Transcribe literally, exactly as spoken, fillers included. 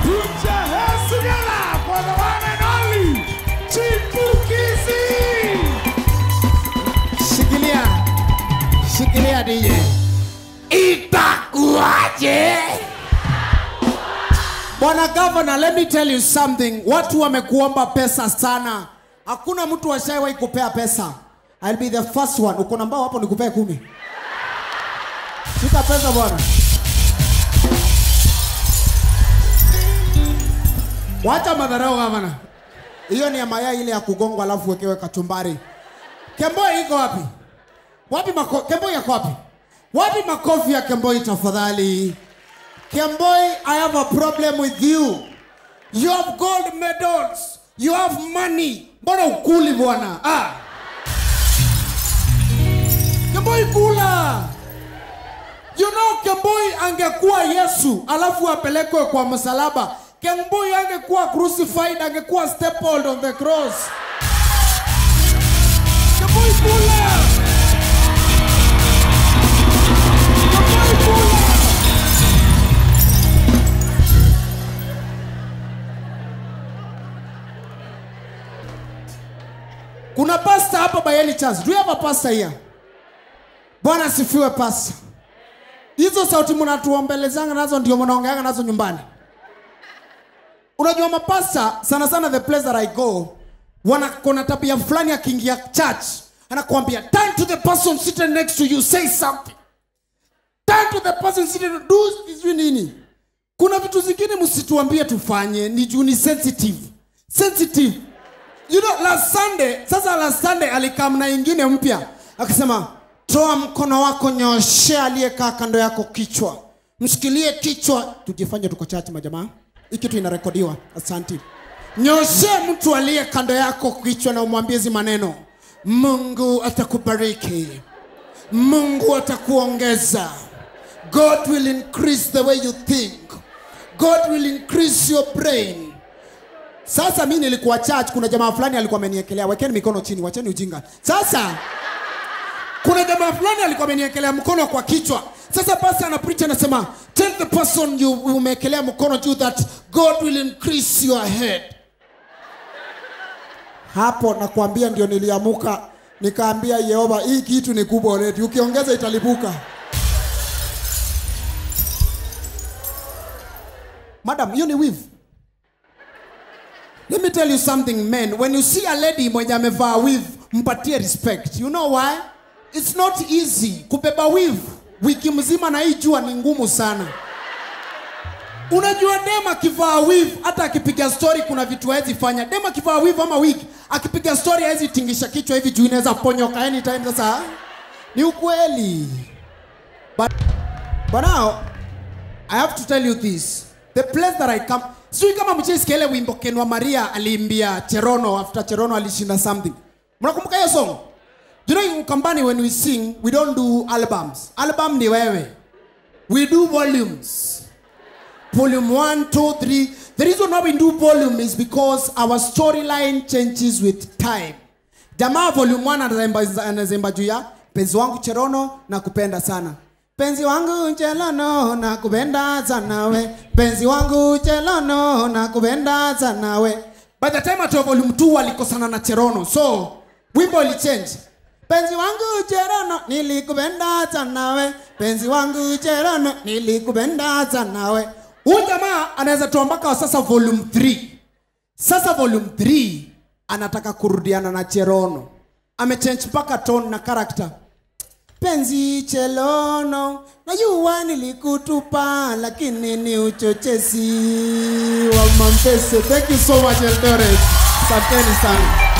Put your hands together for the one and only Chipukizi. Shikilia. Shikilia D J. Itakuaje? Bwana Governor, let me tell you something. Watu wamekuomba pesa sana. Hakuna mtu washawahi kupea pesa. I'll be the first one. Uko na mbao hapo nikupee kumi. Shika pesa bwana. Wacha madharau Governor. Hiyo ni ya mayai ile ya kugongwa alafu wekewe kachumbari. Kemboi iko wapi? Wapi mako Kemboi yako wapi? Wapi makofi ya Kemboi tafadhali? Kemboi, I have a problem with you. You have gold medals. You have money. Mbona ukuli bwana? Ah. Kemboi kula. You know Kemboi angekuwa Yesu alafu apelekwe kwa msalaba. Kemboi angekuwa crucified, angekuwa stapled on the cross. Kemboi kula. Kemboi kula. Kuna pastor hapa by any chance? Do you have a pastor here? Bwana sifiwe pastor. Hizo sauti mnatuombelezanga nazo ndio mnaongeanga nazo nyumbani. Unajua mapasta sana sana the place that I go wana kuna tabia fulani akiingia church anakuambia turn to the person sitting next to you, say something. Turn to the person sitting, do this nini. Kuna vitu zingine msituambie tufanye ni juu ni sensitive. Sensitive. You know last Sunday, sasa last Sunday alikam na ingine mpya akisema toa mkono wako nyoshe aliyekaa kando yako kichwa. Mshikilie kichwa. Tujifanye tuko church majamaa. Hii kitu inarekodiwa. Asante. Nyoshe mtu aliye kando yako kichwa na umwambie hizi maneno. Mungu atakubariki. Mungu atakuongeza. God will increase the way you think. God will increase your brain. Sasa mimi nilikuwa church, kuna jamaa fulani alikuwa ameniekelea, wekeni mikono chini, wacheni ujinga. Sasa kuna jamaa fulani alikuwa ameniekelea mkono kwa kichwa. Sasa pastor ana preach anasema, tell the person you umekelea mkono juu that God will increase your head. Hapo nakwambia ndio niliamuka nikaambia Yehova, hii kitu ni kubwa already, ukiongeza italipuka. Madam, you ni weave. Let me tell you something, men. When you see a lady mwenye amevaa weave, mpatie respect. You know why? It's not easy. Kubeba weave wiki mzima na hii jua ni ngumu sana. Unajua dema kivaa weave hata akipiga story kuna vitu hawezi fanya. Dema kivaa weave ama wig akipiga story hawezi tingisha kichwa hivi juu inaweza ponyoka anytime. Sasa ni ukweli. But but now I have to tell you this. The place that I come, sijui kama mchisikia ile wimbo Kenwa Maria aliimbia Cherono after Cherono alishinda something. Mnakumbuka hiyo song? You know in Kambani when we sing, we don't do albums. Album ni wewe. We do volumes. Volume one, two, three. The reason why we do volume is because our storyline changes with time. Jamaa volume one anazemba juu ya penzi wangu Cherono na kupenda sana. Penzi wangu Cherono na kupenda sana we. Penzi wangu Cherono na kupenda sana we. By the time at volume two walikosana na Cherono. So, wimbo ili change. Penzi wangu Cherono nilikupenda sana we. Penzi wangu Cherono nilikupenda sana we. Huyu jamaa anaweza tuambaka sasa volume three. Sasa volume three anataka kurudiana na Cherono. Amechange mpaka tone na character. Penzi Cherono najua nilikutupa lakini ni uchochezi wa mampese. Thank you so much Eldoret. Asanteni sana.